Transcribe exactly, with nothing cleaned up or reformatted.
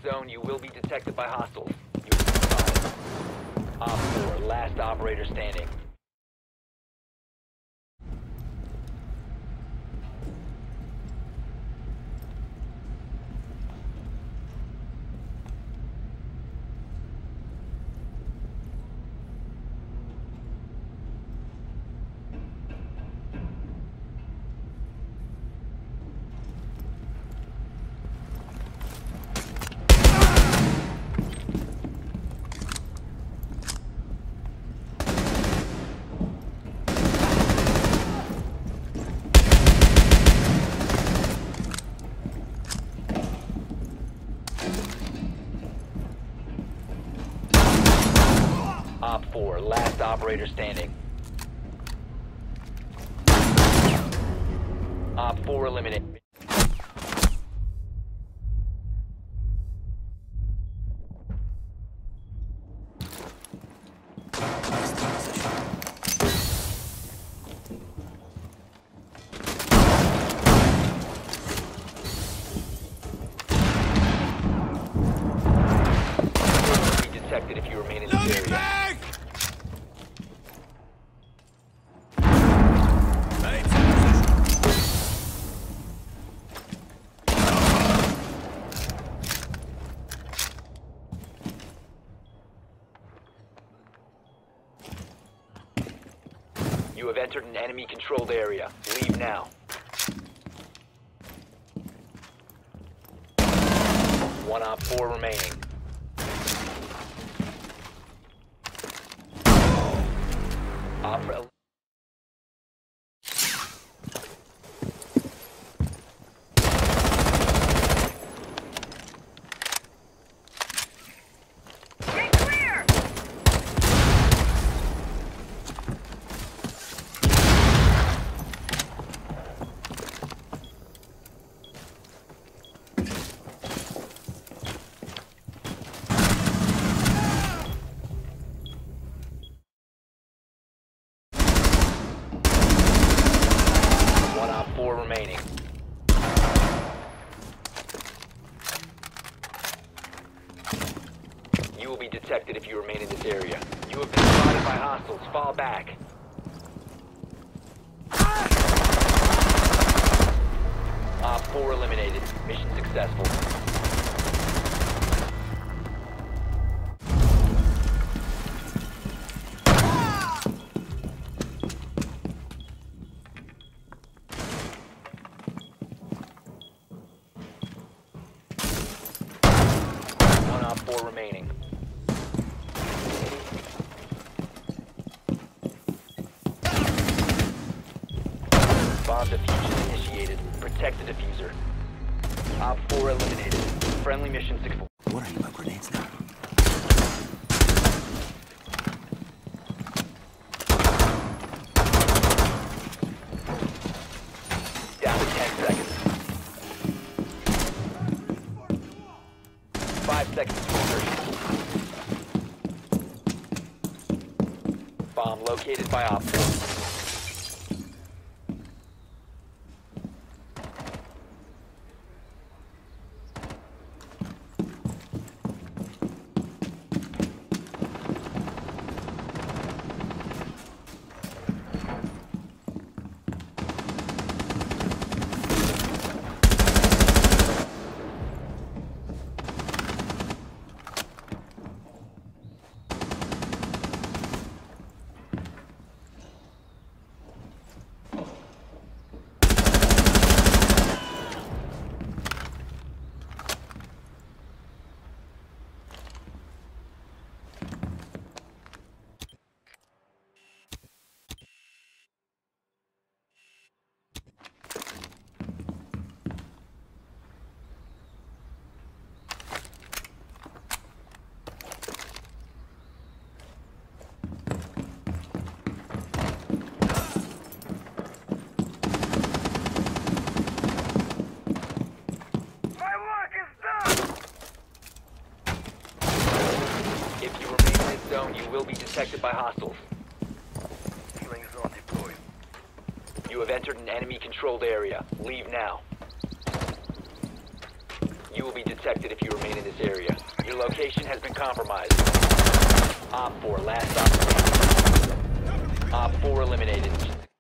zone, you will be detected by hostiles. You will be spotted. Op four, last operator standing. Op four, last operator standing. Op four eliminated. Be detected if you remain in this area. You have entered an enemy-controlled area. Leave now. One op four remaining. Op four remaining. You will be detected if you remain in this area. You have been spotted by hostiles. Fall back. Op four eliminated. Mission successful. Four remaining. Bomb diffusion initiated. Protect the diffuser. Op four eliminated. Friendly mission successful. What are you about grenades now? Down to ten seconds. Five seconds to insertion. Bomb located by Op four. You will be detected by hostiles. Healing zone deployed. You have entered an enemy-controlled area. Leave now. You will be detected if you remain in this area. Your location has been compromised. Op four, last op. Op four eliminated.